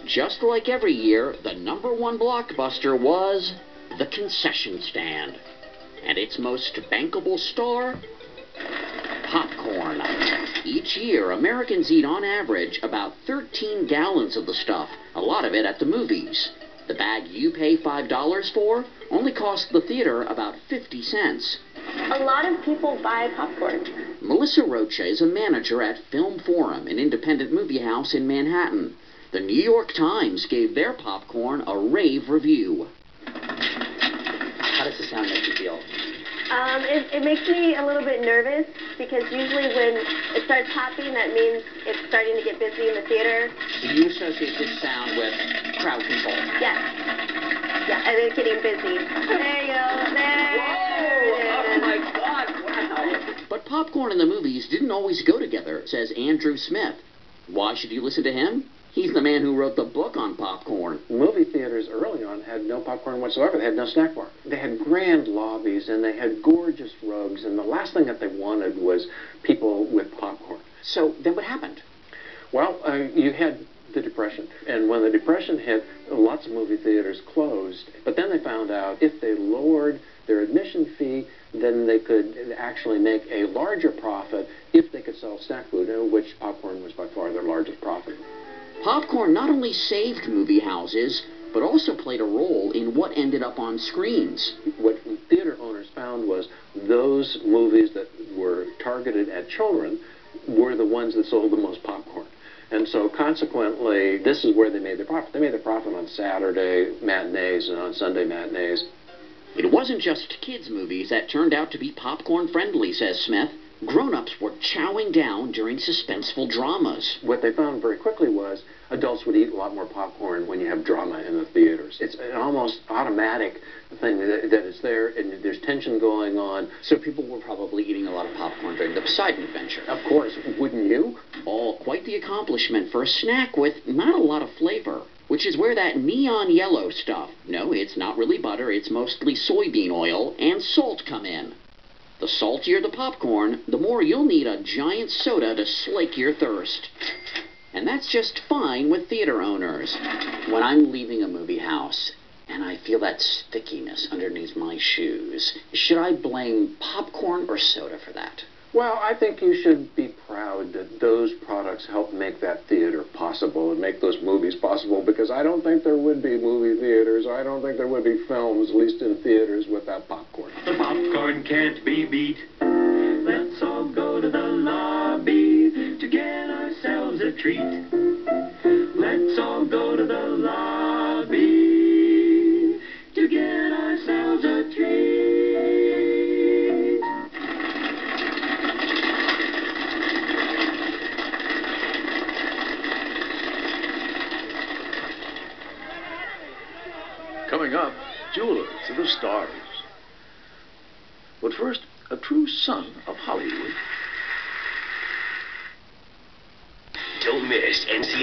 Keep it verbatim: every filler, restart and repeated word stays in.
just like every year, the number one blockbuster was The Concession Stand. And its most bankable star? Popcorn. Each year, Americans eat on average about thirteen gallons of the stuff, a lot of it at the movies. The bag you pay five dollars for only costs the theater about fifty cents. A lot of people buy popcorn. Melissa Rocha is a manager at Film Forum, an independent movie house in Manhattan. The New York Times gave their popcorn a rave review. How does the sound make you feel? Um, it, it makes me a little bit nervous because usually when it starts popping, that means it's starting to get busy in the theater. So you associate this sound with crowd control? Yes. Yeah, and it's getting busy. There you go. There. Whoa! Oh my God! Wow! But popcorn and the movies didn't always go together, says Andrew Smith. Why should you listen to him? He's the man who wrote the book on popcorn. Movie theaters early on had no popcorn whatsoever. They had no snack bar. They had grand lobbies, and they had gorgeous rugs, and the last thing that they wanted was people with popcorn. So then what happened? Well, uh, you had the Depression, and when the Depression hit, lots of movie theaters closed. But then they found out if they lowered their admission fee, then they could actually make a larger profit if they could sell snack food, which popcorn was by far their largest profit. Popcorn not only saved movie houses, but also played a role in what ended up on screens. What theater owners found was those movies that were targeted at children were the ones that sold the most popcorn. And so consequently, this is where they made their profit. They made their profit on Saturday matinees and on Sunday matinees. It wasn't just kids' movies that turned out to be popcorn-friendly, says Smith. Grown-ups were chowing down during suspenseful dramas. What they found very quickly was adults would eat a lot more popcorn when you have drama in the theaters. It's an almost automatic thing that, that is there, and there's tension going on. So people were probably eating a lot of popcorn during the Poseidon Adventure. Of course, wouldn't you? All quite the accomplishment for a snack with not a lot of flavor, which is where that neon yellow stuff, no, it's not really butter, it's mostly soybean oil, and salt come in. The saltier the popcorn, the more you'll need a giant soda to slake your thirst. And that's just fine with theater owners. When I'm leaving a movie house and I feel that stickiness underneath my shoes, should I blame popcorn or soda for that? Well, I think you should be proud that those products help make that theater possible and make those movies possible, because I don't think there would be movie theaters, or I don't think there would be films, at least in theaters, without popcorn. The popcorn can't be beat. Let's all go to the lobby to get ourselves a treat. Let's all go to the lobby to get ourselves a treat. Coming up, Jewelers of the Stars. But first, a true son of Hollywood. Don't miss N C